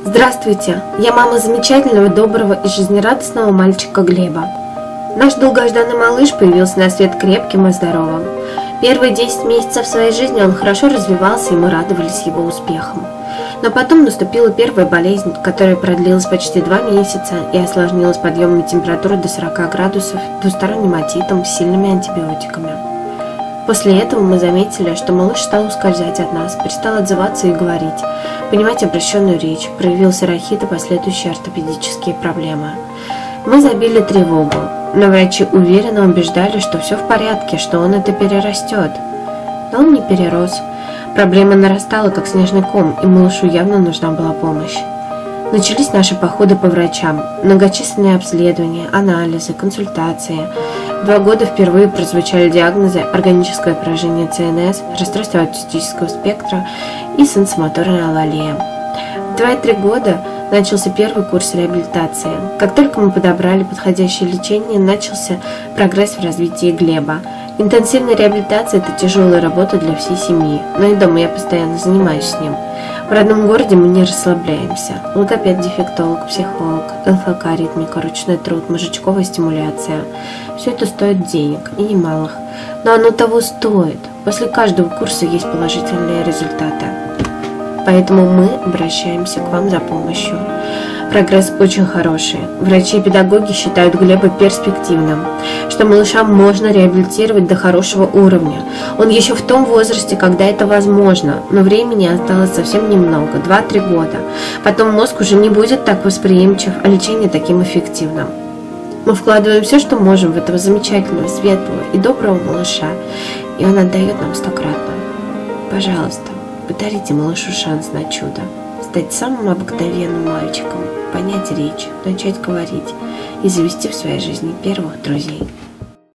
Здравствуйте, я мама замечательного, доброго и жизнерадостного мальчика Глеба. Наш долгожданный малыш появился на свет крепким и здоровым. Первые 10 месяцев своей жизни он хорошо развивался, и мы радовались его успехам. Но потом наступила первая болезнь, которая продлилась почти 2 месяца и осложнилась подъемной температурой до 40 градусов, двусторонним отитом с сильными антибиотиками. После этого мы заметили, что малыш стал ускользать от нас, перестал отзываться и говорить, понимать обращенную речь, проявился рахит и последующие ортопедические проблемы. Мы забили тревогу, но врачи уверенно убеждали, что все в порядке, что он это перерастет. Но он не перерос. Проблема нарастала, как снежный ком, и малышу явно нужна была помощь. Начались наши походы по врачам, многочисленные обследования, анализы, консультации. 2 года впервые прозвучали диагнозы органическое поражение ЦНС, расстройство аутистического спектра и сенсомоторная алалия. В 2-3 года начался первый курс реабилитации. Как только мы подобрали подходящее лечение, начался прогресс в развитии Глеба. Интенсивная реабилитация – это тяжелая работа для всей семьи, но и дома я постоянно занимаюсь с ним. В родном городе мы не расслабляемся. Логопед, дефектолог, психолог, ЛФК, ритмика, ручной труд, мозжечковая стимуляция. Все это стоит денег, и немалых. Но оно того стоит. После каждого курса есть положительные результаты. Поэтому мы обращаемся к вам за помощью. Прогресс очень хороший. Врачи и педагоги считают Глеба перспективным, что малыша можно реабилитировать до хорошего уровня. Он еще в том возрасте, когда это возможно, но времени осталось совсем немного, 2-3 года. Потом мозг уже не будет так восприимчив, а лечение таким эффективным. Мы вкладываем все, что можем в этого замечательного, светлого и доброго малыша, и он отдает нам 100-кратно. Пожалуйста, подарите малышу шанс на чудо. Стать самым обыкновенным мальчиком, понять речь, начать говорить и завести в своей жизни первых друзей.